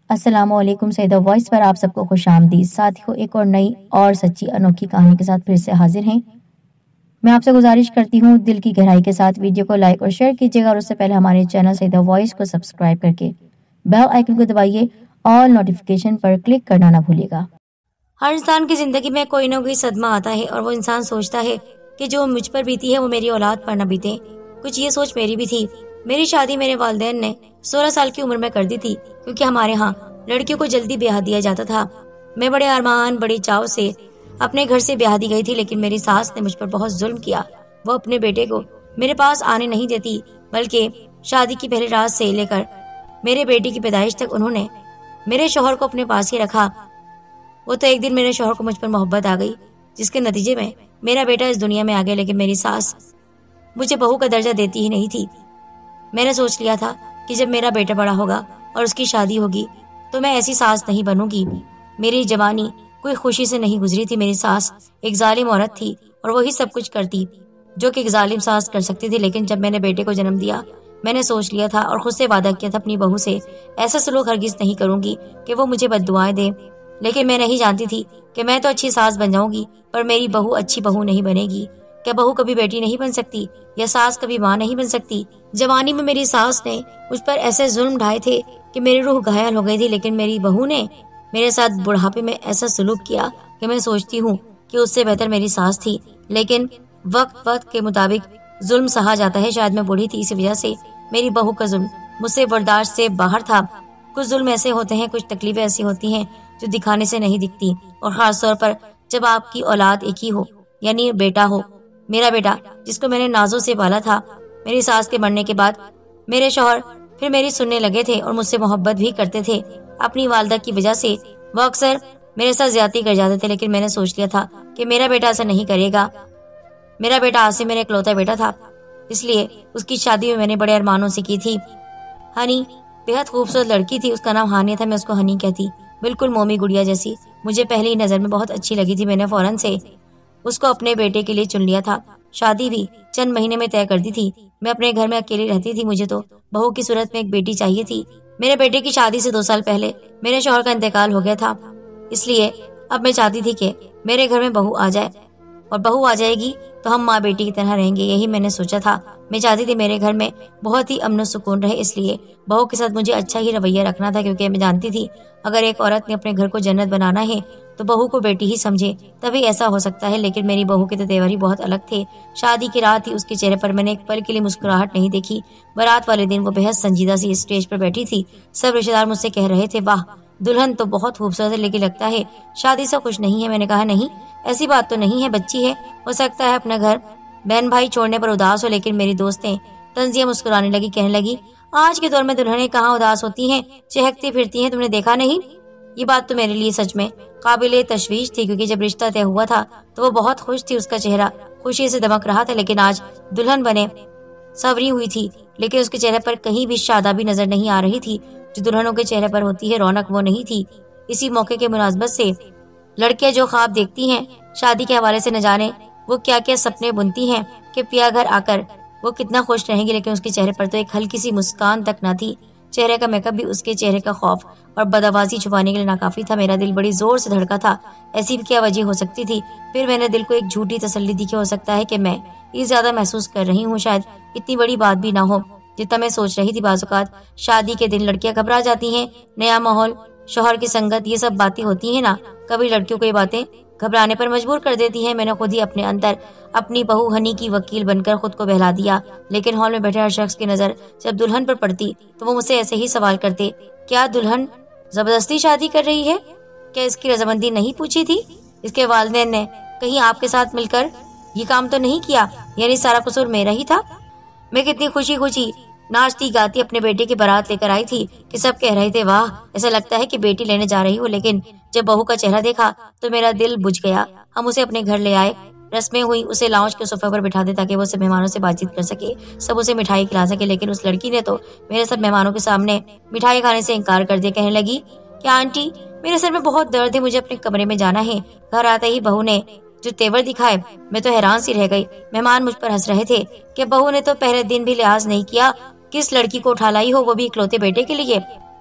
السلام علیکم سیدہ وائس پر آپ سب کو خوش آمدید۔ ساتھیوں، ایک اور نئی اور سچی انوکھی کہانی کے ساتھ پھر سے حاضر ہیں۔ میں آپ سے گزارش کرتی ہوں دل کی گہرائی کے ساتھ ویڈیو کو لائک اور شیئر کیجیے گا، اور اس سے پہلے ہمارے چینل سیدہ وائس کو سبسکرائب کر کے بیل آئیکن کو دبائیے اور نوٹیفیکیشن پر کلک کرنا نہ بھولیے گا۔ ہر انسان کی زندگی میں کوئی نہ کوئی صدمہ آتا ہے اور وہ انسان سوچتا ہے کہ جو مجھ پر بیتی ہے وہ میری اولاد پر نہ بیتے۔ کچھ یہ سوچ میری بھی تھی۔ میری شادی میرے والدین نے 16 سال کی عمر میں کر دی تھی، کیونکہ ہمارے ہاں لڑکیوں کو جلدی بیاہ دیا جاتا تھا۔ میں بڑے ارمان بڑی چاو سے اپنے گھر سے بیاہ دی گئی تھی، لیکن میری ساس نے مجھ پر بہت ظلم کیا۔ وہ اپنے بیٹے کو میرے پاس آنے نہیں دیتی، بلکہ شادی کی پہلی رات سے لے کر میرے بیٹے کی پیدائش تک انہوں نے میرے شوہر کو اپنے پاس ہی رکھا۔ وہ تو ایک دن میرے شوہر کو مجھ پر محبت آ گئی، جس کے نتیجے میں میرا بیٹا اس دنیا میں آ گیا، لیکن میری ساس مجھے بہو کا درجہ دیتی ہی نہیں تھی۔ میں نے سوچ لیا تھا کہ جب میرا بیٹا بڑا ہوگا اور اس کی شادی ہوگی تو میں ایسی ساس نہیں بنوں گی۔ میری جوانی کوئی خوشی سے نہیں گزری تھی۔ میری ساس ایک ظالم عورت تھی اور وہی سب کچھ کرتی جو کہ ایک ظالم ساس کر سکتی تھی۔ لیکن جب میں نے بیٹے کو جنم دیا، میں نے سوچ لیا تھا اور خود سے وعدہ کیا تھا اپنی بہو سے ایسا سلوک ہرگز نہیں کروں گی کہ وہ مجھے بد دعائیں دے۔ لیکن میں نہیں جانتی تھی کہ میں تو اچھی ساس بن جاؤں گی، پر میری بہو اچھی بہو نہیں بنے گی۔ کیا بہو کبھی بیٹی نہیں بن سکتی، یا ساس کبھی ماں نہیں بن سکتی؟ جوانی میں میری ساس نے مجھ پر ایسے ظلم ڈھائے تھے کہ میری روح گھائل ہو گئی تھی، لیکن میری بہو نے میرے ساتھ بڑھاپے میں ایسا سلوک کیا کہ میں سوچتی ہوں کہ اس سے بہتر میری ساس تھی۔ لیکن وقت کے مطابق ظلم سہا جاتا ہے۔ شاید میں بوڑھی تھی، اسی وجہ سے میری بہو کا ظلم مجھ سے برداشت سے باہر تھا۔ کچھ ظلم ایسے ہوتے ہیں، کچھ تکلیفیں ایسی ہوتی ہیں جو دکھانے سے نہیں دکھتی، اور خاص طور پر جب آپ کی اولاد ایک ہی ہو، یعنی بیٹا ہو۔ میرا بیٹا جس کو میں نے نازوں سے پالا تھا، میری ساس کے مرنے کے بعد میرے شوہر پھر میری سننے لگے تھے اور مجھ سے محبت بھی کرتے تھے۔ اپنی والدہ کی وجہ سے وہ اکثر میرے ساتھ زیادتی کر جاتے تھے، لیکن میں نے سوچ لیا تھا کہ میرا بیٹا ایسا نہیں کرے گا۔ میرا بیٹا عاصم میرا اکلوتا بیٹا تھا، اس لیے اس کی شادی میں نے بڑے ارمانوں سے کی تھی۔ ہنی بہت خوبصورت لڑکی تھی، اس کا نام ہانیہ تھا، میں اس کو ہنی کہتی، بالکل مومی گڑیا جیسی۔ مجھے پہلی نظر میں بہت اچھی لگی تھی۔ میں نے فوراً سے اس کو اپنے بیٹے کے لیے چن لیا تھا۔ شادی بھی چند مہینے میں طے کر دی تھی۔ میں اپنے گھر میں اکیلی رہتی تھی، مجھے تو بہو کی صورت میں ایک بیٹی چاہیے تھی۔ میرے بیٹے کی شادی سے 2 سال پہلے میرے شوہر کا انتقال ہو گیا تھا، اس لیے اب میں چاہتی تھی کہ میرے گھر میں بہو آ جائے، اور بہو آ جائے گی تو ہم ماں بیٹی کی طرح رہیں گے، یہی میں نے سوچا تھا۔ میں چاہتی تھی میرے گھر میں بہت ہی امن و سکون رہے، اس لیے بہو کے ساتھ مجھے اچھا ہی رویہ رکھنا تھا، کیونکہ میں جانتی تھی اگر ایک عورت نے اپنے گھر کو جنت بنانا ہے تو بہو کو بیٹی ہی سمجھے، تبھی ایسا ہو سکتا ہے۔ لیکن میری بہو کے تو تیور ہی بہت الگ تھے۔ شادی کی رات تھی، اس کے چہرے پر میں نے ایک پل کے لیے مسکراہٹ نہیں دیکھی۔ بارات والے دن وہ بہت سنجیدہ سی اسٹیج پر بیٹھی تھی۔ سب رشتے دار مجھ سے کہہ رہے تھے، واہ دلہن تو بہت خوبصورت ہے، لیکن لگتا ہے شادی سے خوش نہیں ہے۔ میں نے کہا نہیں، ایسی بات تو نہیں ہے، بچی ہے، ہو سکتا ہے اپنا گھر بہن بھائی چھوڑنے پر اداس ہو۔ لیکن میری دوستیں تنزیہ مسکرانے لگی، کہنے لگی، آج کے دور میں دلہنیں کہاں اداس ہوتی ہیں، چہکتی پھرتی ہیں، تم نے دیکھا نہیں؟ یہ بات تو میرے لیے سچ میں قابل تشویش تھی، کیونکہ جب رشتہ طے ہوا تھا تو وہ بہت خوش تھی، اس کا چہرہ خوشی سے دمک رہا تھا۔ لیکن آج دلہن بنے سنوری ہوئی تھی، لیکن اس کے چہرے پر کہیں بھی شادابی نظر نہیں آ رہی تھی جو دلہنوں کے چہرے پر ہوتی ہے، رونق وہ نہیں تھی۔ اسی موقع کے مناسبت سے لڑکیاں جو خواب دیکھتی ہیں شادی کے حوالے سے، نہ جانے وہ کیا کیا سپنے بنتی ہیں کہ پیا گھر آ کر وہ کتنا خوش رہیں گی، لیکن اس کے چہرے پر تو ایک ہلکی سی مسکان تک نہ تھی۔ چہرے کا میک اپ بھی اس کے چہرے کا خوف اور بدآوازی چھپانے کے لیے ناکافی تھا۔ میرا دل بڑی زور سے دھڑکا تھا، ایسی بھی کیا وجہ ہو سکتی تھی؟ پھر میں نے دل کو ایک جھوٹی تسلی دی کہ ہو سکتا ہے کہ میں یہ زیادہ محسوس کر رہی ہوں، شاید اتنی بڑی بات بھی نہ ہو جتنا میں سوچ رہی تھی۔ بعض اوقات شادی کے دن لڑکیاں گھبرا جاتی ہیں، نیا ماحول، شوہر کی سنگت، یہ سب باتیں ہوتی ہیں نا، کبھی لڑکیوں کو یہ باتیں گھبرانے پر مجبور کر دیتی ہیں۔ میں نے خود ہی اپنے اندر اپنی بہو ہنی کی وکیل بن کر خود کو بہلا دیا۔ لیکن ہال میں بیٹھے ہر شخص کی نظر جب دلہن پر پڑتی تو وہ مجھ سے ایسے ہی سوال کرتے، کیا دلہن زبردستی شادی کر رہی ہے؟ کیا اس کی رضامندی نہیں پوچھی تھی؟ اس کے والدین نے کہیں آپ کے ساتھ مل کر یہ کام تو نہیں کیا؟ یعنی سارا قصور میرا ہی تھا؟ میں کتنی خوشی خوشی ناچتی گاتی اپنے بیٹے کی بارات لے کر آئی تھی کہ سب کہہ رہے تھے، واہ ایسا لگتا ہے کہ بیٹی لینے جا رہی ہو۔ لیکن جب بہو کا چہرہ دیکھا تو میرا دل بجھ گیا۔ ہم اسے اپنے گھر لے آئے، رسمیں ہوئی، اسے لاؤنج کے صوفے پر بٹھا دے تاکہ وہ سب مہمانوں سے بات چیت کر سکے، سب اسے مٹھائی کھلا سکے۔ لیکن اس لڑکی نے تو میرے سب مہمانوں کے سامنے مٹھائی کھانے سے انکار کر دیا، کہنے لگی، کیا آنٹی میرے سر میں بہت درد ہے، مجھے اپنے کمرے میں جانا ہے۔ گھر آتے ہی بہو نے جو تیور دکھائے میں تو حیران سی رہ گئی۔ مہمان مجھ پر ہنس رہے تھے کہ بہو نے تو پہلے دن بھی لحاظ نہیں کیا، کس لڑکی کو اٹھا لائی ہو، وہ بھی اکلوتے بیٹے کے لیے۔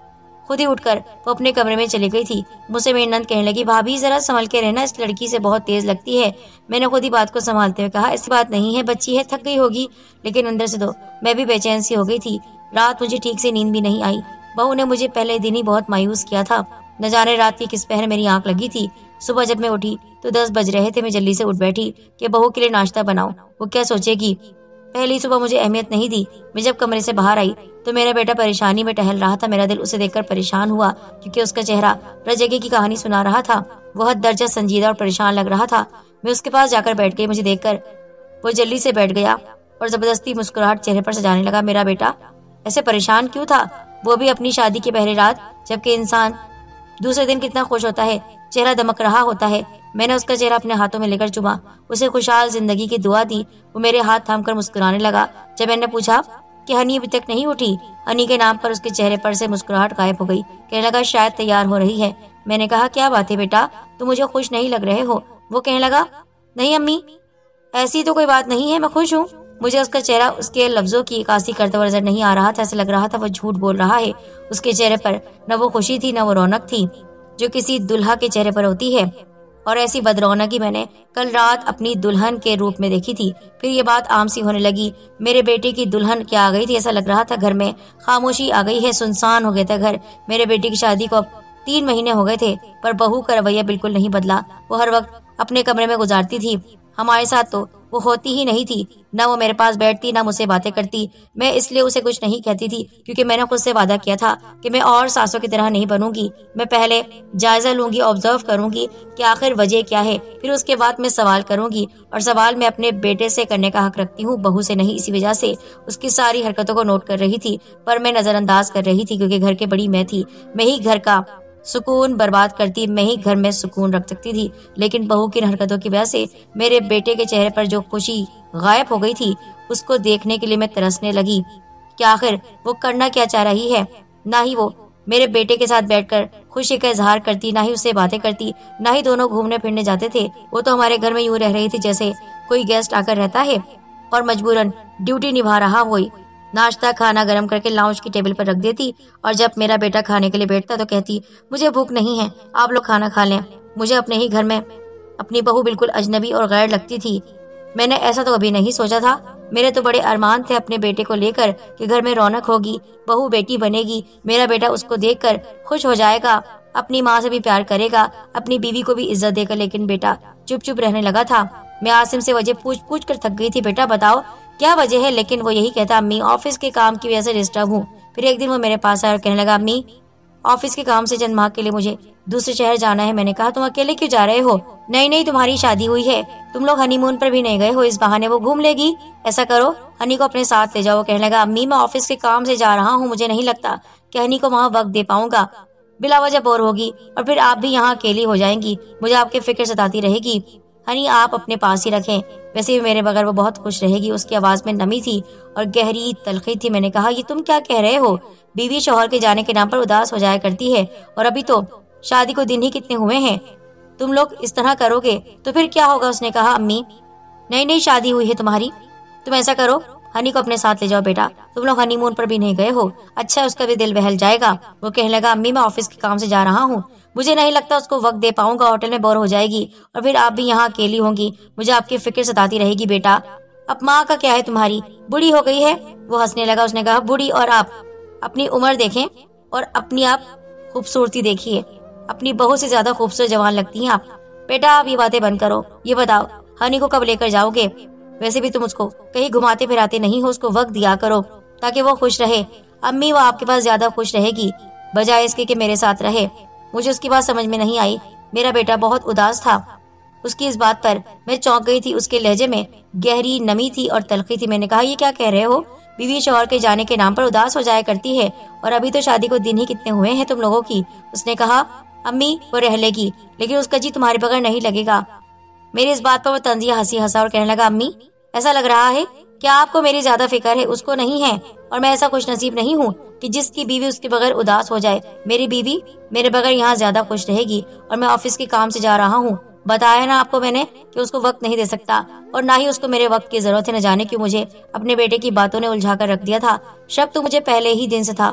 खुद ही उठकर वो अपने कमरे में चली गई थी। मुझसे मेरी नंद कहने लगी, भाभी जरा संभल के रहना, इस लड़की से बहुत तेज लगती है। मैंने खुद ही बात को संभालते हुए कहा, ऐसी बात नहीं है, बच्ची है, थक गई होगी। लेकिन अंदर से तो मैं भी बेचैन सी हो गई थी। रात मुझे ठीक से नींद भी नहीं आई। बहू ने मुझे पहले दिन ही बहुत मायूस किया था। न जाने रात की किस पहर मेरी आंख लगी थी। सुबह जब मैं उठी तो 10 बज रहे थे। मैं जल्दी से उठ बैठी कि बहू के लिए नाश्ता बनाऊं, वो क्या सोचेगी। पहली सुबह मुझे अहमियत नहीं दी। मैं जब कमरे से बाहर आई तो मेरा बेटा परेशानी में टहल रहा था। मेरा दिल उसे देखकर परेशान हुआ, क्योंकि उसका चेहरा रजगे की कहानी सुना रहा था। वो हद दर्जा संजीदा और परेशान लग रहा था। मैं उसके पास जाकर बैठ गई। मुझे देखकर वो जल्दी से बैठ गया और जबरदस्ती मुस्कुराहट चेहरे पर सजाने लगा। मेरा बेटा ऐसे परेशान क्यों था, वो भी अपनी शादी की पहली रात, जबकि इंसान दूसरे दिन कितना खुश होता है, चेहरा दमक रहा होता है। मैंने उसका चेहरा अपने हाथों में लेकर चुमा, उसे खुशहाल जिंदगी की दुआ दी। वो मेरे हाथ थामकर मुस्कुराने लगा। जब मैंने पूछा कि हनी अभी तक नहीं उठी, हनी के नाम पर उसके चेहरे पर से मुस्कुराहट गायब हो गई। कहने लगा, शायद तैयार हो रही है। मैंने कहा, क्या बात है बेटा, तुम मुझे खुश नहीं लग रहे हो। वो कहने लगा, नहीं अम्मी, ऐसी तो कोई बात नहीं है, मैं खुश हूँ। मुझे उसका चेहरा उसके लफ्जों की इक्कासी करते हुए नजर नहीं आ रहा था। ऐसा लग रहा था वो झूठ बोल रहा है। उसके चेहरे पर न वो खुशी थी, न वो रौनक थी जो किसी दुल्हा के चेहरे पर होती है। और ऐसी बदरौनकी मैंने कल रात अपनी दुल्हन के रूप में देखी थी। फिर ये बात आम सी होने लगी। मेरे बेटे की दुल्हन क्या आ गई थी। ऐसा लग रहा था घर में खामोशी आ गई है, सुनसान हो गया था घर। मेरे बेटे की शादी को अब 3 महीने हो गए थे, पर बहू का रवैया बिल्कुल नहीं बदला। वो हर वक्त अपने कमरे में गुजारती थी। हमारे साथ तो वो होती ही नहीं थी। न वो मेरे पास बैठती, न मुझसे बातें करती। मैं इसलिए उसे कुछ नहीं कहती थी क्योंकि मैंने खुद से वादा किया था कि मैं और सासों की तरह नहीं बनूंगी। मैं पहले जायजा लूंगी, ऑब्जर्व करूंगी कि आखिर वजह क्या है, फिर उसके बाद मैं सवाल करूंगी। और सवाल मैं अपने बेटे से करने का हक रखती हूँ, बहू से नहीं। इसी वजह से उसकी सारी हरकतों को नोट कर रही थी, पर मैं नजरअंदाज कर रही थी क्योंकि घर के बड़ी मैं थी। मैं ही घर का सुकून बर्बाद करती, मैं ही घर में सुकून रख सकती थी। लेकिन बहू की हरकतों की वजह से मेरे बेटे के चेहरे पर जो खुशी गायब हो गई थी, उसको देखने के लिए मैं तरसने लगी कि आखिर वो करना क्या चाह रही है। ना ही वो मेरे बेटे के साथ बैठकर खुशी का इजहार करती, ना ही उससे बातें करती, ना ही दोनों घूमने फिरने जाते थे। वो तो हमारे घर में यूं रह रही थी जैसे कोई गेस्ट आकर रहता है और मजबूरन ड्यूटी निभा रहा। वही नाश्ता खाना गर्म करके लाउंज की टेबल पर रख देती, और जब मेरा बेटा खाने के लिए बैठता तो कहती, मुझे भूख नहीं है, आप लोग खाना खा लें। मुझे अपने ही घर में अपनी बहू बिल्कुल अजनबी और गैर लगती थी। मैंने ऐसा तो कभी नहीं सोचा था। मेरे तो बड़े अरमान थे अपने बेटे को लेकर कि घर में रौनक होगी, बहू बेटी बनेगी, मेरा बेटा उसको देखकर खुश हो जाएगा, अपनी माँ से भी प्यार करेगा, अपनी बीवी को भी इज्जत देगा। लेकिन बेटा चुप चुप रहने लगा था। मैं आसिम से वजह पूछ पूछ कर थक गई थी, बेटा बताओ क्या वजह है। लेकिन वो यही कहता, अम्मी ऑफिस के काम की वजह से डिस्टर्ब हूँ। फिर एक दिन वो मेरे पास आया और कहने लगा, अम्मी ऑफिस के काम से चंद माह के लिए मुझे दूसरे शहर जाना है। मैंने कहा, तुम अकेले क्यों जा रहे हो। नहीं नहीं, तुम्हारी शादी हुई है, तुम लोग हनीमून पर भी नहीं गए हो, इस बहाने वो घूम लेगी। ऐसा करो हनी को अपने साथ ले जाओ। कहने लगा, अम्मी मैं ऑफिस के काम से जा रहा हूँ, मुझे नहीं लगता कि हनी को वहाँ वक्त दे पाऊंगा, बिला वजह बोर होगी और फिर आप भी यहाँ अकेली हो जाएंगी, मुझे आपकी फिक्र सताती रहेगी। हनी आप अपने पास ही रखें, वैसे भी मेरे बगैर वो बहुत खुश रहेगी। उसकी आवाज में नमी थी और गहरी तलखी थी। मैंने कहा, ये तुम क्या कह रहे हो। बीवी शौहर के जाने के नाम पर उदास हो जाया करती है, और अभी तो शादी को दिन ही कितने हुए हैं। तुम लोग इस तरह करोगे तो फिर क्या होगा। उसने कहा, अम्मी नई नई शादी हुई है तुम्हारी, तुम ऐसा करो हनी को अपने साथ ले जाओ। बेटा तुम लोग हनीमून पर भी नहीं गए हो, अच्छा उसका भी दिल बहल जाएगा। वो कहने लगा, अम्मी मैं ऑफिस के काम से जा रहा हूँ, मुझे नहीं लगता उसको वक्त दे पाऊंगा, होटल में बोर हो जाएगी और फिर आप भी यहाँ अकेली होंगी, मुझे आपकी फिक्र सताती रहेगी। बेटा अब माँ का क्या है, तुम्हारी बुढ़ी हो गई है। वो हंसने लगा। उसने कहा, बुढ़ी और आप अपनी उम्र देखें और अपनी आप खूबसूरती देखिए, अपनी बहू से ज्यादा खूबसूरत जवान लगती हैं आप। बेटा आप ये बातें बंद करो, ये बताओ हनी को कब लेकर जाओगे। वैसे भी तुम उसको कहीं घुमाते फिराते नहीं हो, उसको वक्त दिया करो ताकि वो खुश रहे। अम्मी वो आपके पास ज्यादा खुश रहेगी बजाय इसके कि मेरे साथ रहे। मुझे उसकी बात समझ में नहीं आई। मेरा बेटा बहुत उदास था। उसकी इस बात पर मैं चौंक गई थी। उसके लहजे में गहरी नमी थी और तलखी थी। मैंने कहा, ये क्या कह रहे हो, बीवी शौहर के जाने के नाम पर उदास हो जाया करती है, और अभी तो शादी को दिन ही कितने हुए हैं तुम लोगों की। उसने कहा, अम्मी वो रह लेगी लेकिन उसका जी तुम्हारे बगैर नहीं लगेगा। मेरी इस बात पर वो तंजिया हंसी हंसा और कहने लगा, अम्मी ऐसा लग रहा है कि आपको मेरी ज्यादा फिक्र है, उसको नहीं है, और मैं ऐसा खुश नसीब नहीं हूँ कि जिसकी बीवी उसके बगैर उदास हो जाए। मेरी बीवी मेरे बगैर यहाँ ज्यादा खुश रहेगी, और मैं ऑफिस के काम से जा रहा हूँ। बताया ना आपको मैंने कि उसको वक्त नहीं दे सकता, और ना ही उसको मेरे वक्त की जरूरत है। न जाने क्यों मुझे अपने बेटे की बातों ने उलझा कर रख दिया था। शक तो मुझे पहले ही दिन से था।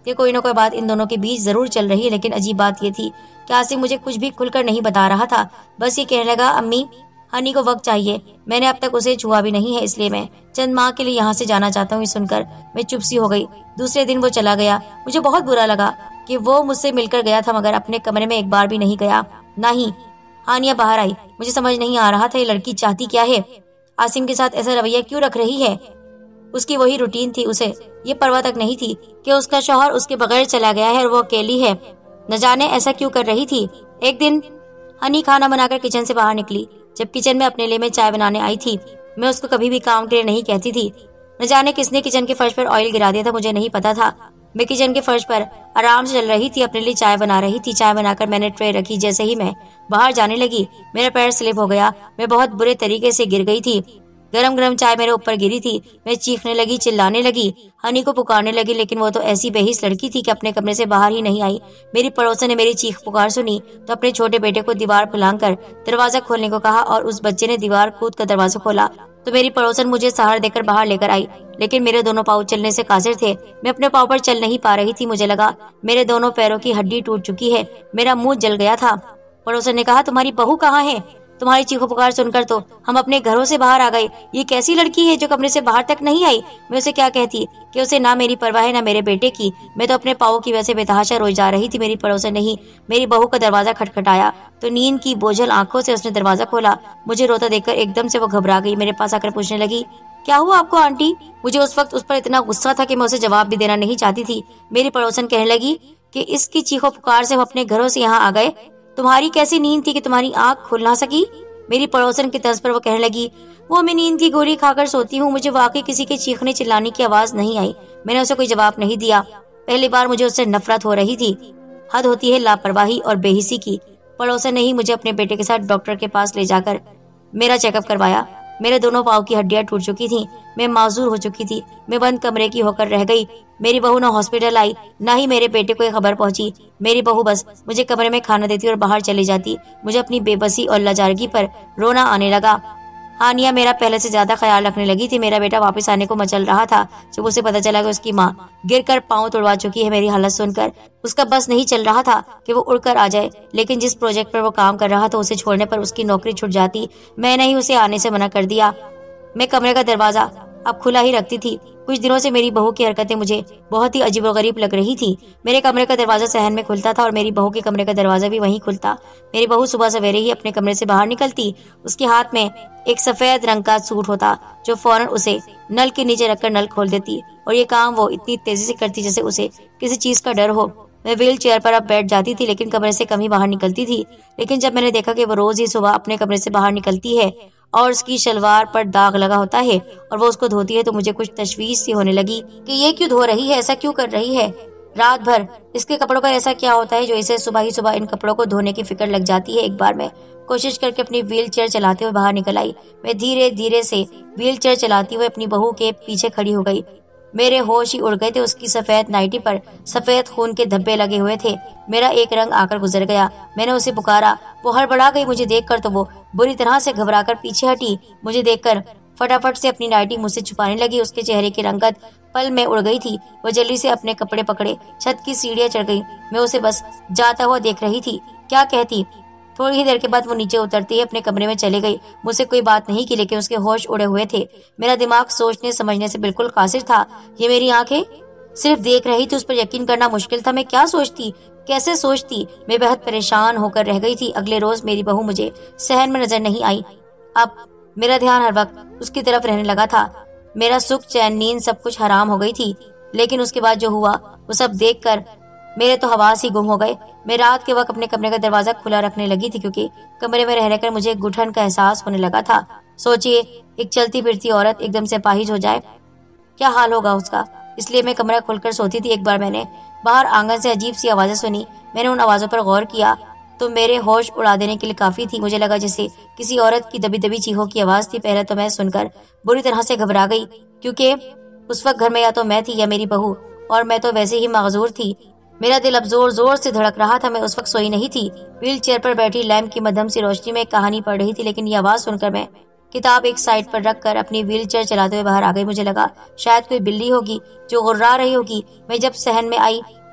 کہ کوئی نہ کوئی بات ان دونوں کے بیچ ضرور چل رہی ہے، لیکن عجیب بات یہ تھی کہ عاصم مجھے کچھ بھی کھل کر نہیں بتا رہا تھا، بس یہ کہنے لگا امی ہنی کو وقت چاہیے، میں نے اب تک اسے چھوا بھی نہیں ہے، اس لیے میں چند ماہ کے لیے یہاں سے جانا چاہتا ہوں۔ یہ سن کر میں چپ سی ہو گئی۔ دوسرے دن وہ چلا گیا۔ مجھے بہت برا لگا کہ وہ مجھ سے مل کر گیا تھا، مگر اپنے کمرے میں ایک بار بھی نہیں گیا، نہ ہی ہانیہ باہر آئی۔ مجھے سمجھ نہیں آ رہا تھا یہ لڑکی چاہتی کیا ہے، عاصم کے ساتھ ایسا رویہ کیوں رکھ رہی ہے۔ اس کی وہی روٹین تھی، اسے یہ پرواہ تک نہیں تھی کہ اس کا شوہر اس کے بغیر چلا گیا ہے اور وہ اکیلی ہے، نہ جانے ایسا کیوں کر رہی تھی۔ ایک دن ہنی کھانا بنا کر کچن سے باہر نکلی۔ جب کچن میں اپنے لیے میں چائے بنانے آئی تھی، میں اس کو کبھی بھی کام کے لیے نہیں کہتی تھی۔ نہ جانے کس نے کچن کے فرش پر آئل گرا دیا تھا، مجھے نہیں پتا تھا۔ میں کچن کے فرش پر آرام سے چل رہی تھی، اپنے لیے چائے بنا رہی تھی۔ چائے بنا کر میں نے ٹرے رکھی، جیسے ہی میں باہر جانے لگی میرا پیر سلپ ہو گیا، میں بہت برے طریقے سے گر گئی تھی۔ گرم گرم چائے میرے اوپر گری تھی، میں چیخنے لگی، چلانے لگی، ہنی کو پکارنے لگی، لیکن وہ تو ایسی بے حس لڑکی تھی کہ اپنے کمرے سے باہر ہی نہیں آئی۔ میری پڑوسن نے میری چیخ پکار سنی تو اپنے چھوٹے بیٹے کو دیوار پھلانگ کر دروازہ کھولنے کو کہا، اور اس بچے نے دیوار کود کر دروازہ کھولا تو میری پڑوسن مجھے سہارا دے کر باہر لے کر آئی، لیکن میرے دونوں پاؤں چلنے سے قاصر تھے۔ میں اپنے پاؤں پر چل نہیں پا رہی تھی، مجھے لگا میرے دونوں پیروں کی ہڈی ٹوٹ چکی ہے، میرا منہ جل گیا تھا۔ پڑوسن نے کہا تمہاری بہو کہاں ہے؟ تمہاری چیخو پکار سن کر تو ہم اپنے گھروں سے باہر آ گئے، یہ کیسی لڑکی ہے جو کمرے سے باہر تک نہیں آئی؟ میں اسے کیا کہتی کہ اسے نہ میری پرواہ ہے نہ میرے بیٹے کی، میں تو اپنے پاؤں کی وجہ سے بے تحاشا روئی جا رہی تھی۔ میری پڑوسن نے ہی میری بہو کا دروازہ کھٹکھٹایا تو نیند کی بوجھل آنکھوں سے اس نے دروازہ کھولا۔ مجھے روتا دیکھ کر ایک دم سے وہ گھبرا گئی، میرے پاس آ کر پوچھنے لگی کیا ہوا آپ کو آنٹی؟ مجھے اس وقت اس پر اتنا غصہ تھا کہ میں اسے جواب بھی دینا نہیں چاہتی تھی۔ میری پڑوسن کہنے لگی کہ اس کی چیخو پکار سے ہم اپنے گھروں سے یہاں آ گئے، تمہاری کیسی نیند تھی کہ تمہاری آنکھ کھل نہ سکی؟ میری پڑوسن کی طرز پر وہ کہنے لگی وہ میں نیند کی گولی کھا کر سوتی ہوں، مجھے واقعی کسی کے چیخنے چلانے کی آواز نہیں آئی۔ میں نے اسے کوئی جواب نہیں دیا۔ پہلی بار مجھے اس سے نفرت ہو رہی تھی۔ حد ہوتی ہے لاپرواہی اور بے حسی کی۔ پڑوسن نے ہی مجھے اپنے بیٹے کے ساتھ ڈاکٹر کے پاس لے جا کر میرا چیک اپ کروایا۔ میرے دونوں پاؤں کی ہڈیاں ٹوٹ چکی تھیں، میں معذور ہو چکی تھی، میں بند کمرے کی ہو کر رہ گئی۔ میری بہو نہ ہاسپٹل آئی نہ ہی میرے بیٹے کو یہ خبر پہنچی۔ میری بہو بس مجھے کمرے میں کھانا دیتی اور باہر چلی جاتی۔ مجھے اپنی بے بسی اور لاچارگی پر رونا آنے لگا۔ ہانیہ میرا پہلے سے زیادہ خیال رکھنے لگی تھی۔ میرا بیٹا واپس آنے کو مچل رہا تھا جب اسے پتا چلا کہ اس کی ماں گر کر پاؤں توڑوا چکی ہے۔ میری حالت سن کر اس کا بس نہیں چل رہا تھا کہ وہ اڑ کر آ جائے، لیکن جس پروجیکٹ پر وہ کام کر رہا تھا اسے چھوڑنے پر اس کی نوکری چھٹ جاتی۔ میں نے ہی اسے آنے سے منع کر دیا۔ میں کمرے کا دروازہ اب کھلا ہی رکھتی تھی۔ کچھ دنوں سے میری بہو کی حرکتیں مجھے بہت ہی عجیب و غریب لگ رہی تھی۔ میرے کمرے کا دروازہ صحن میں کھلتا تھا اور میری بہو کے کمرے کا دروازہ بھی وہیں کھلتا۔ میری بہو صبح سویرے ہی اپنے کمرے سے باہر نکلتی، اس کے ہاتھ میں ایک سفید رنگ کا سوٹ ہوتا جو فوراً اسے نل کے نیچے رکھ کر نل کھول دیتی، اور یہ کام وہ اتنی تیزی سے کرتی جیسے اسے کسی چیز کا ڈر ہو۔ میں ویل چیئر پر اب بیٹھ جاتی تھی، لیکن کمرے سے کم ہی باہر نکلتی تھی۔ لیکن جب میں نے دیکھا کہ وہ روز ہی صبح اپنے کمرے سے باہر نکلتی ہے اور اس کی شلوار پر داغ لگا ہوتا ہے اور وہ اس کو دھوتی ہے، تو مجھے کچھ تشویش سی ہونے لگی کہ یہ کیوں دھو رہی ہے، ایسا کیوں کر رہی ہے؟ رات بھر اس کے کپڑوں پر ایسا کیا ہوتا ہے جو اسے صبح ہی صبح ان کپڑوں کو دھونے کی فکر لگ جاتی ہے؟ ایک بار میں کوشش کر کے اپنی ویل چیئر چلاتے ہوئے باہر نکل آئی۔ میں دھیرے دھیرے سے ویل چیئر چلاتی ہوئے اپنی بہو کے پیچھے کھڑی ہو گئی۔ میرے ہوش ہی اڑ گئے تھے، اس کی سفید نائٹی پر سفید خون کے دھبے لگے ہوئے تھے۔ میرا ایک رنگ آ کر گزر گیا۔ میں نے اسے پکارا، وہ ہڑبڑا گئی مجھے دیکھ کر، تو وہ بری طرح سے گھبرا کر پیچھے ہٹی۔ مجھے دیکھ کر فٹافٹ سے اپنی نائٹی مجھ سے چھپانے لگی۔ اس کے چہرے کی رنگت پل میں اڑ گئی تھی۔ وہ جلدی سے اپنے کپڑے پکڑے چھت کی سیڑھیاں چڑھ گئی۔ میں اسے بس جاتا ہوا دیکھ رہی تھی، کیا کہتی۔ تھوڑی ہی دیر کے بعد وہ نیچے اترتی ہی اپنے کمرے میں چلی گئی۔ مجھ سے کوئی بات نہیں کی، لیکن اس کے ہوش اڑے ہوئے تھے۔ میرا دماغ سوچنے سمجھنے سے بالکل قاصر تھا۔ یہ میری آنکھیں صرف دیکھ رہی تھی، اس پر یقین کرنا مشکل تھا۔ میں کیا سوچتی، کیسے سوچتی؟ میں بہت پریشان ہو کر رہ گئی تھی۔ اگلے روز میری بہو مجھے صحن میں نظر نہیں آئی۔ اب میرا دھیان ہر وقت اس کی طرف رہنے لگا تھا۔ میرا سکھ، چین، نیند سب کچھ حرام ہو گئی تھی۔ لیکن اس کے بعد جو ہوا وہ سب دیکھ کر میرے تو حواس ہی گم ہو گئے۔ میں رات کے وقت اپنے کمرے کا دروازہ کھلا رکھنے لگی تھی، کیونکہ کمرے میں رہ کر مجھے گھٹن کا احساس ہونے لگا تھا۔ سوچئے ایک چلتی پھرتی عورت ایک دم سے اپاہج ہو جائے، کیا حال ہوگا اس کا؟ اس لیے میں کمرہ کھول کر سوتی تھی۔ ایک بار میں نے باہر آنگن سے عجیب سی آوازیں سنی۔ میں نے ان آوازوں پر غور کیا تو میرے ہوش اڑا دینے کے لیے کافی تھی۔ مجھے لگا جیسے کسی عورت کی دبی دبی چیخوں کی آواز تھی۔ پہلے تو میں سن کر بری طرح سے گھبرا گئی، کیونکہ اس وقت گھر میں یا تو میں تھی یا میری بہو، اور میں تو ویسے ہی معذور تھی۔ میرا دل اب زور زور سے دھڑک رہا تھا۔ میں اس وقت سوئی نہیں تھی، ویل چیئر پر بیٹھی لیمپ کی مدھم سی روشنی میں ایک کہانی پڑھ رہی تھی۔ لیکن یہ آواز سن کر میں کتاب ایک سائڈ پر رکھ کر اپنی ویل چیئر چلاتے ہوئے باہر آ گئی۔ مجھے لگا شاید کوئی بلی ہوگی جو غرا رہی ہوگی۔ میں جب صحن میں آئی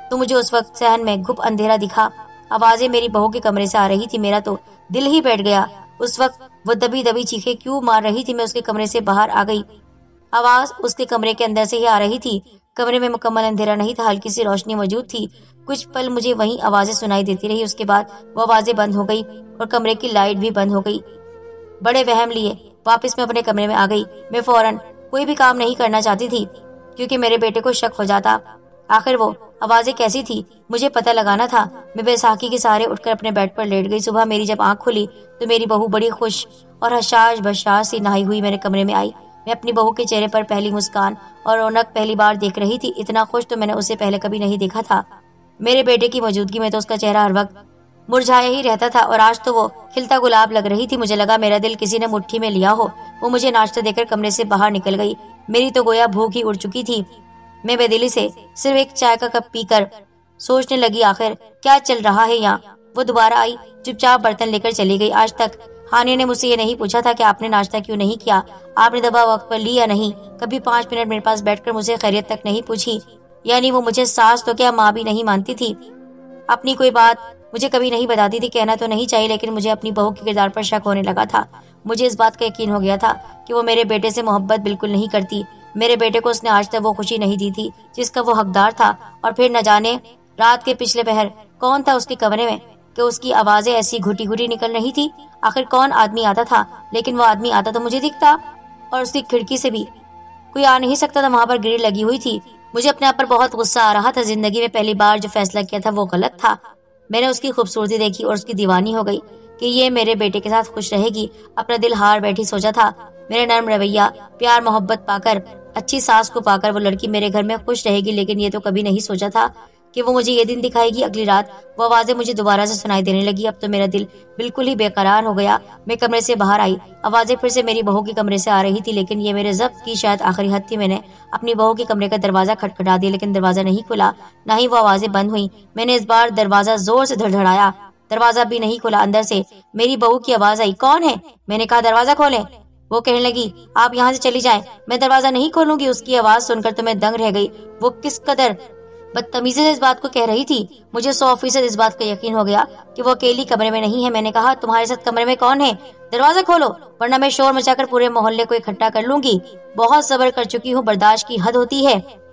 تو مجھے اس وقت صحن میں گھپ اندھیرا دکھا۔ آوازیں میری بہو کے کمرے سے آ رہی تھی، میرا تو دل ہی بیٹھ گیا۔ اس وقت وہ دبی دبی چیخیں کیوں مار رہی تھی؟ میں اس کے کمرے سے باہر آ گئی۔ آواز اس کے کمرے کے اندر سے ہی آ رہی تھی۔ کمرے میں مکمل اندھیرا نہیں تھا، ہلکی سی روشنی موجود تھی۔ کچھ پل مجھے وہیں آوازیں سنائی دیتی رہی، اس کے بعد وہ آوازیں بند ہو گئی اور کمرے کی لائٹ بھی بند ہو گئی۔ بڑے وہم لیے واپس میں اپنے کمرے میں آ گئی۔ میں فوراً کوئی بھی کام نہیں کرنا چاہتی تھی کیونکہ میرے بیٹے کو شک ہو جاتا۔ آخر وہ آوازیں کیسی تھی مجھے پتہ لگانا تھا۔ میں بے ساکی کے سہارے اٹھ کر اپنے بیڈ پر لیٹ گئی۔ صبح میری جب آنکھ کھلی تو میری بہو بڑی خوش اور حشاش بشاش سی نہائی ہوئی میرے کمرے میں آئی۔ میں اپنی بہو کے چہرے پر پہلی مسکان اور رونق پہلی بار دیکھ رہی تھی۔ اتنا خوش تو میں نے اسے پہلے کبھی نہیں دیکھا تھا۔ میرے بیٹے کی موجودگی میں تو اس کا چہرہ ہر وقت مرجھایا ہی رہتا تھا اور آج تو وہ کھلتا گلاب لگ رہی تھی۔ مجھے لگا میرا دل کسی نے مٹھی میں لیا ہو۔ وہ مجھے ناشتہ دے کر کمرے سے باہر نکل گئی۔ میری تو گویا بھوک ہی اڑ چکی تھی۔ میں بے دلی سے صرف ایک چائے کا کپ پی کر سوچنے لگی آخر کیا چل رہا ہے یہاں۔ وہ دوبارہ آئی، چپ چاپ برتن لے کر چلی گئی۔ آج تک ہانیہ نے مجھ سے یہ نہیں پوچھا تھا کہ آپ نے ناشتہ کیوں نہیں کیا، آپ نے دوا وقت پر لی یا نہیں۔ کبھی 5 منٹ میرے پاس بیٹھ کر مجھے خیریت تک نہیں پوچھی۔ یعنی وہ مجھے ساس تو کیا ماں بھی نہیں مانتی تھی۔ اپنی کوئی بات مجھے کبھی نہیں بتاتی تھی، کہنا تو نہیں چاہیے لیکن مجھے اپنی بہو کے کردار پر شک ہونے لگا تھا۔ مجھے اس بات کا یقین ہو گیا تھا کہ وہ میرے بیٹے سے محبت بالکل نہیں کرتی۔ میرے بیٹے کو اس نے آج تک وہ خوشی نہیں دی تھی جس کا وہ حقدار تھا۔ اور پھر نہ جانے رات کے پچھلے پہر کون تھا اس کے کمرے میں کہ اس کی آوازیں ایسی گھٹی گھٹی نکل رہی تھی۔ آخر کون آدمی آتا تھا؟ لیکن وہ آدمی آتا تو مجھے دکھتا اور اس کی کھڑکی سے بھی کوئی آ نہیں سکتا تھا۔ وہاں پر گرل لگی ہوئی تھی۔ مجھے اپنے آپ پر بہت غصہ آ رہا تھا۔ زندگی میں پہلی بار جو فیصلہ کیا تھا وہ غلط تھا۔ میں نے اس کی خوبصورتی دیکھی اور اس کی دیوانی ہو گئی کہ یہ میرے بیٹے کے ساتھ خوش رہے گی۔ اپنا دل ہار بیٹھی سوچا تھا میرے نرم رویہ، پیار محبت پا کر، اچھی ساس کو پا کر وہ لڑکی میرے گھر میں خوش رہے گی۔ لیکن یہ تو کبھی نہیں سوچا تھا کہ وہ مجھے یہ دن دکھائے گی۔ اگلی رات وہ آوازیں مجھے دوبارہ سے سنائی دینے لگی۔ اب تو میرا دل بالکل ہی بے قرار ہو گیا۔ میں کمرے سے باہر آئی۔ آوازیں پھر سے میری بہو کے کمرے سے آ رہی تھی لیکن یہ میرے ضبط کی شاید آخری حد تھی۔ میں نے اپنی بہو کے کمرے کا دروازہ کھٹکھٹا دیا لیکن دروازہ نہیں کھلا، نہ ہی وہ آوازیں بند ہوئیں۔ میں نے اس بار دروازہ زور سے دھڑدھڑایا، دروازہ بھی نہیں کھلا۔ اندر سے میری بہو کی آواز آئی، کون ہے؟ میں نے کہا دروازہ کھولیں۔ وہ کہنے لگی آپ یہاں سے چلی جائیں، میں دروازہ نہیں کھولوں گی۔ اس کی آواز سن کر تو میں دنگ رہ گئی۔ وہ کس قدر بدتمیزی سے اس بات کو کہہ رہی تھی۔ مجھے 100% اس بات کا یقین ہو گیا کہ وہ اکیلی کمرے میں نہیں ہے۔ میں نے کہا تمہارے ساتھ کمرے میں کون ہے؟ دروازہ کھولو ورنہ میں شور مچا کر پورے محلے کو اکٹھا کر لوں گی۔ بہت صبر کر چکی ہوں، برداشت کی حد ہوتی ہے،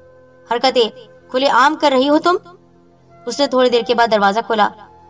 حرکتیں کھلے عام کر رہی ہو تم۔ اس نے تھوڑی دیر کے بعد دروازہ کھولا۔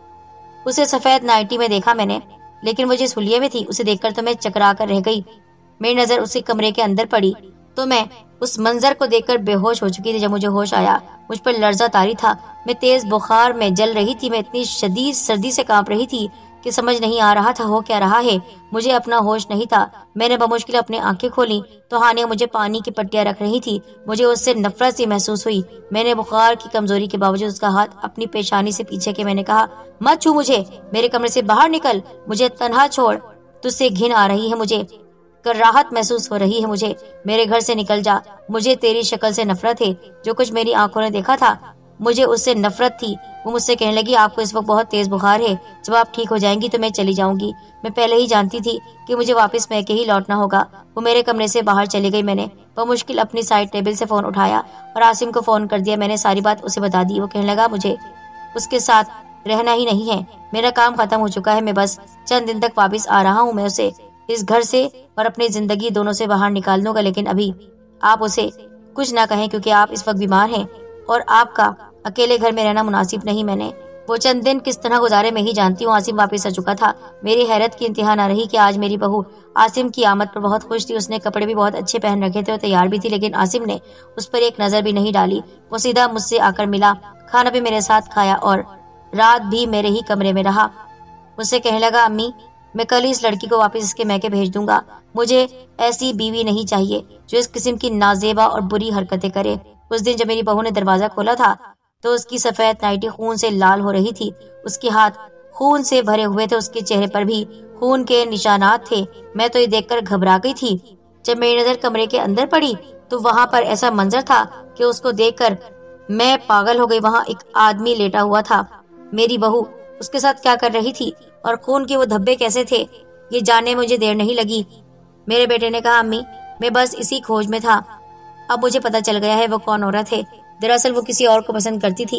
اسے سفید نائٹی میں دیکھا میں نے، لیکن وہ جس حلیے میں تھی اسے دیکھ کر تو میں چکرا کر رہ گئی۔ میری نظر اسی کمرے کے اندر پڑی تو میں اس منظر کو دیکھ کر بے ہوش ہو چکی تھی۔ جب مجھے ہوش آیا مجھ پر لرزہ طاری تھا، میں تیز بخار میں جل رہی تھی، میں اتنی شدید سردی سے کانپ رہی تھی کہ سمجھ نہیں آ رہا تھا ہو کیا رہا ہے۔ مجھے اپنا ہوش نہیں تھا۔ میں نے بمشکل اپنی آنکھیں کھولی تو ہانیہ مجھے پانی کی پٹیاں رکھ رہی تھی۔ مجھے اس سے نفرت سی محسوس ہوئی۔ میں نے بخار کی کمزوری کے باوجود اس کا ہاتھ اپنی پیشانی سے پیچھے کے میں نے کہا مت چھو مجھے، میرے کمرے سے باہر نکل، مجھے تنہا چھوڑ، تجھ سے گھن آ رہی ہے، مجھے کراہت محسوس ہو رہی ہے، مجھے میرے گھر سے نکل جا، مجھے تیری شکل سے نفرت ہے۔ جو کچھ میری آنکھوں نے دیکھا تھا مجھے اس سے نفرت تھی۔ وہ مجھ سے کہنے لگی آپ کو اس وقت بہت تیز بخار ہے، جب آپ ٹھیک ہو جائیں گی تو میں چلی جاؤں گی۔ میں پہلے ہی جانتی تھی کہ مجھے واپس میکے ہی لوٹنا ہوگا۔ وہ میرے کمرے سے باہر چلی گئی۔ میں نے بمشکل اپنی سائڈ ٹیبل سے فون اٹھایا اور عاصم کو فون کر دیا۔ میں نے ساری بات اسے بتا دی۔ وہ کہنے لگا مجھے اس کے ساتھ رہنا ہی نہیں ہے، میرا کام ختم ہو چکا ہے، میں بس چند دن تک واپس آ رہا ہوں، میں اسے اس گھر سے اور اپنی زندگی دونوں سے باہر نکال دوں گا، لیکن ابھی آپ اسے کچھ نہ کہیں کیونکہ آپ اس وقت بیمار ہیں اور آپ کا اکیلے گھر میں رہنا مناسب نہیں۔ میں نے وہ چند دن کس طرح گزارے میں ہی جانتی ہوں۔ عاصم واپس آ چکا تھا۔ میری حیرت کی انتہا نہ رہی کہ آج میری بہو عاصم کی آمد پر بہت خوش تھی۔ اس نے کپڑے بھی بہت اچھے پہن رکھے تھے اور تیار بھی تھی، لیکن عاصم نے اس پر ایک نظر بھی نہیں ڈالی۔ وہ سیدھا مجھ سے آ کر ملا، کھانا بھی میرے ساتھ کھایا اور رات بھی میرے ہی کمرے میں رہا۔ مجھ سے کہنے لگا امی میں کل ہی اس لڑکی کو واپس اس کے میکے بھیج دوں گا، مجھے ایسی بیوی نہیں چاہیے جو اس قسم کی نازیبا اور بری حرکتیں کرے۔ اس دن جب میری بہو نے دروازہ کھولا تھا تو اس کی سفید نائٹی خون سے لال ہو رہی تھی، اس کے ہاتھ خون سے بھرے ہوئے تھے، اس کے چہرے پر بھی خون کے نشانات تھے۔ میں تو یہ دیکھ کر گھبرا گئی تھی۔ جب میری نظر کمرے کے اندر پڑی تو وہاں پر ایسا منظر تھا کہ اس کو دیکھ کر میں پاگل ہو گئی۔ وہاں ایک آدمی لیٹا ہوا تھا، میری بہو اس کے ساتھ کیا کر رہی تھی اور خون کے وہ دھبے کیسے تھے یہ جاننے مجھے دیر نہیں لگی۔ میرے بیٹے نے کہا امی میں بس اسی کھوج میں تھا، اب مجھے پتہ چل گیا ہے وہ کون عورت ہے۔ دراصل وہ کسی اور کو پسند کرتی تھی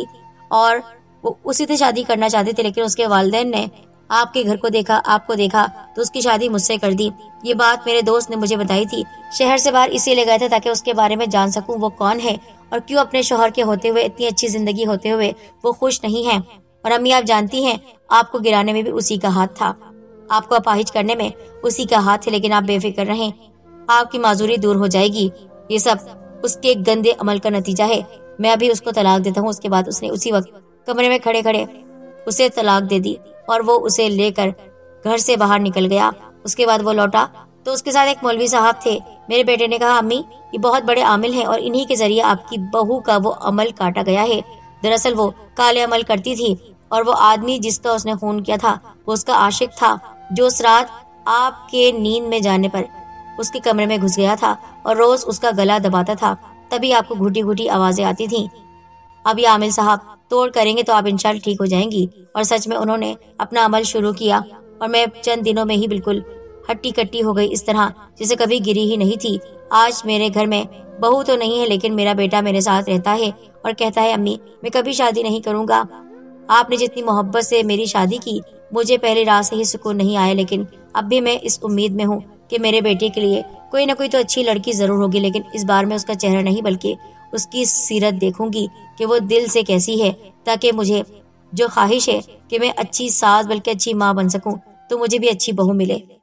और वो उसी से शादी करना चाहते थे, लेकिन उसके वालिदैन ने आपके घर को देखा, आपको देखा तो उसकी शादी मुझसे कर दी। ये बात मेरे दोस्त ने मुझे बताई थी। शहर से बाहर इसीलिए गए थे ताकि उसके बारे में जान सकूं वो कौन है और क्यों अपने शौहर के होते हुए, इतनी अच्छी जिंदगी होते हुए वो खुश नहीं है। और अम्मी आप जानती हैं, आपको गिराने में भी उसी का हाथ था, आपको अपाहिज करने में उसी का हाथ है। लेकिन आप बेफिक्र रहें, आपकी माजूरी दूर हो जाएगी। ये सब उसके गंदे अमल का नतीजा है। मैं अभी उसको तलाक देता हूँ। उसके बाद उसने उसी वक्त कमरे में खड़े खड़े उसे तलाक दे दी और वो उसे लेकर घर से बाहर निकल गया। उसके बाद वो लौटा तो उसके साथ एक मौलवी साहब थे। मेरे बेटे ने कहा, अम्मी ये बहुत बड़े आमिल हैं और इन्हीं के जरिए आपकी बहू का वो अमल काटा गया है। दरअसल वो काले अमल करती थी और वो आदमी जिसका उसने खून किया था वो उसका आशिक था, जो उस रात आपके नींद में जाने पर उसके कमरे में घुस गया था और रोज उसका गला दबाता था। तभी आपको घुटी घुटी आवाजें आती थी। अब ये आमिल साहब तोड़ करेंगे तो आप इंशाल्लाह ठीक हो जाएंगी। और सच में उन्होंने अपना अमल शुरू किया और मैं चंद दिनों में ही बिल्कुल हट्टी कट्टी हो गई, इस तरह जिसे कभी गिरी ही नहीं थी। आज मेरे घर में बहू तो नहीं है, लेकिन मेरा बेटा मेरे साथ रहता है और कहता है, अम्मी मैं कभी शादी नहीं करूंगा। आपने जितनी मोहब्बत से मेरी शादी की, मुझे पहले रात से ही सुकून नहीं आया, लेकिन अब भी मैं इस उम्मीद में हूँ कि मेरे बेटे के लिए कोई ना कोई तो अच्छी लड़की जरूर होगी। लेकिन इस बार मैं उसका चेहरा नहीं बल्कि उसकी सीरत देखूंगी कि वो दिल से कैसी है, ताकि मुझे जो ख्वाहिश है कि मैं अच्छी सास बल्कि अच्छी माँ बन सकूं, तो मुझे भी अच्छी बहू मिले।